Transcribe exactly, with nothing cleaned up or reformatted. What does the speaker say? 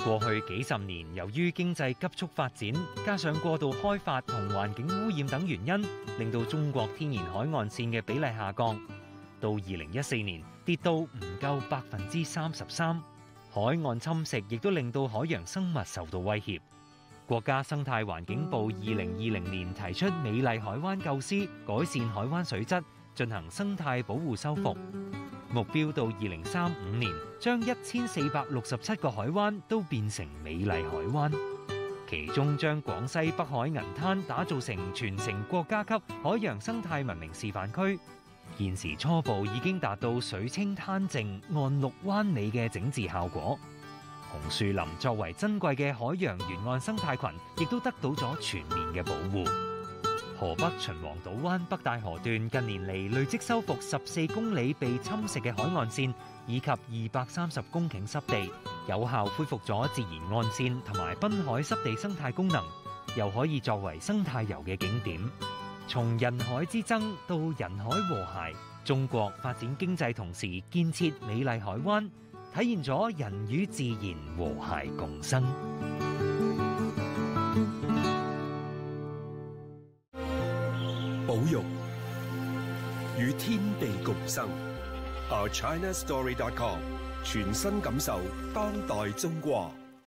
過去幾十年，由於經濟急速發展，加上過度開發同環境污染等原因，令到中國天然海岸線嘅比例下降。到二零一四年，跌到唔夠百分之三十三。海岸侵蝕亦都令到海洋生物受到威脅。國家生態環境部二零二零年提出美麗海灣構思，改善海灣水質，進行生態保護修復。目標到二零三五年，將一千四百六十七個海灣都變成美麗海灣，其中將廣西北海銀灘打造成全城國家級海洋生態文明示範區。現時初步已經達到水清灘靜、岸綠灣美嘅整治效果。紅樹林作為珍貴嘅海洋沿岸生態群，亦都得到咗全面嘅保護。河北秦皇島灣北大河段近年嚟累積修復十四公里被侵蝕嘅海岸線，以及二百三十公頃濕地，有效恢復咗自然岸線同埋濱海濕地生態功能，又可以作為生態遊嘅景點。從人海之爭到人海和諧，中國發展經濟同時建設美麗海灣，體現咗人與自然和諧共生。 保育與天地共生。Our China Story dot com 全新感受當代中國。